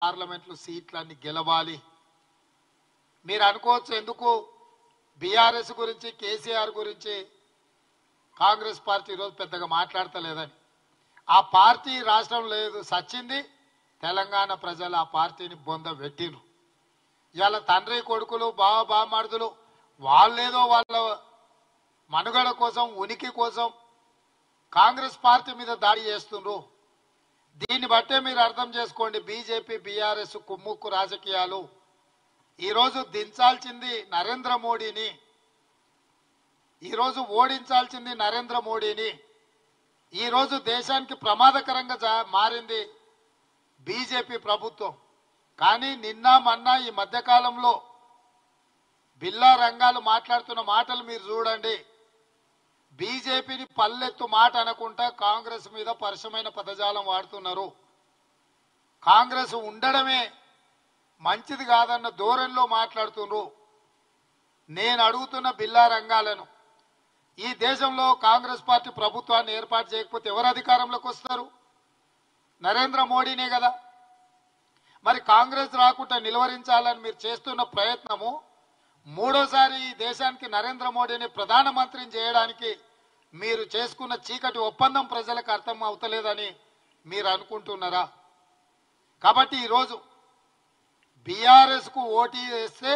పార్లమెంట్లో సీట్లన్నీ గెలవాలి. మీరు అనుకోవచ్చు ఎందుకు బీఆర్ఎస్ గురించి కేసీఆర్ గురించి కాంగ్రెస్ పార్టీ ఈరోజు పెద్దగా మాట్లాడతలేదని. ఆ పార్టీ రాష్ట్రం లేదు, సచ్చింది. తెలంగాణ ప్రజలు ఆ పార్టీని బొంద పెట్టిరు. ఇవాళ తండ్రి కొడుకులు బావమరుదులు వాళ్ళేదో వాళ్ళ మనుగడ కోసం ఉనికి కోసం కాంగ్రెస్ పార్టీ మీద దాడి చేస్తుండ్రు. దీన్ని బట్టే మీరు అర్థం చేసుకోండి బీజేపీ బీఆర్ఎస్ కుమ్ముక్కు రాజకీయాలు. ఈరోజు దించాల్సింది నరేంద్ర మోడీని, ఈరోజు ఓడించాల్సింది నరేంద్ర మోడీని. ఈరోజు దేశానికి ప్రమాదకరంగా మారింది బీజేపీ ప్రభుత్వం. కానీ నిన్న మొన్న ఈ మధ్యకాలంలో బిల్లా రంగాలు మాట్లాడుతున్న మాటలు మీరు చూడండి. బీజేపీని పల్లెత్తు మాట అనకుండా కాంగ్రెస్ మీద పరుషమైన పదజాలం వాడుతున్నారు. కాంగ్రెస్ ఉండడమే మంచిది కాదన్న ధోరణిలో మాట్లాడుతున్నారు. నేను అడుగుతున్న బిల్లా రంగాలను, ఈ దేశంలో కాంగ్రెస్ పార్టీ ప్రభుత్వాన్ని ఏర్పాటు చేయకపోతే ఎవరు అధికారంలోకి వస్తారు? నరేంద్ర మోడీనే కదా. మరి కాంగ్రెస్ రాకుండా నిలువరించాలని మీరు చేస్తున్న ప్రయత్నము మూడోసారి ఈ దేశానికి నరేంద్ర మోడీని ప్రధానమంత్రిని చేయడానికి మీరు చేసుకున్న చీకటి ఒప్పందం ప్రజలకు అర్థం అవుతలేదని మీరు అనుకుంటున్నారా? కాబట్టి ఈరోజు బీఆర్ఎస్కు ఓటీ వేస్తే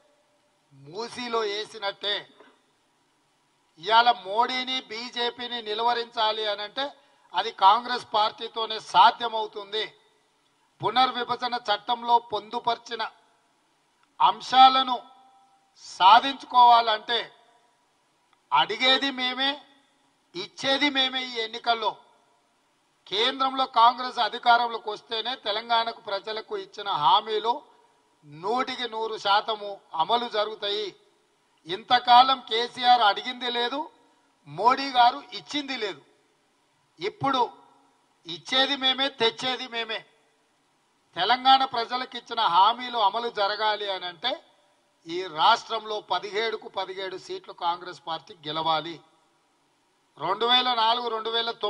మూసీలో వేసినట్టే. ఇవాళ మోడీని బీజేపీని నిలువరించాలి అనంటే అది కాంగ్రెస్ పార్టీతోనే సాధ్యమవుతుంది. పునర్విభజన చట్టంలో పొందుపరిచిన అంశాలను సాధించుకోవాలంటే అడిగేది మేమే, ఇచ్చేది మేమే. ఈ ఎన్నికల్లో కేంద్రంలో కాంగ్రెస్ అధికారంలోకి వస్తేనే తెలంగాణకు ప్రజలకు ఇచ్చిన హామీలు 100% అమలు జరుగుతాయి. ఇంతకాలం కేసీఆర్ అడిగింది లేదు, మోడీ గారు ఇచ్చింది లేదు. ఇప్పుడు ఇచ్చేది మేమే, తెచ్చేది మేమే. తెలంగాణ ప్రజలకు ఇచ్చిన హామీలు అమలు జరగాలి అని అంటే ఈ రాష్ట్రంలో 17కు 17 సీట్లు కాంగ్రెస్ పార్టీ గెలవాలి. 2004, 2009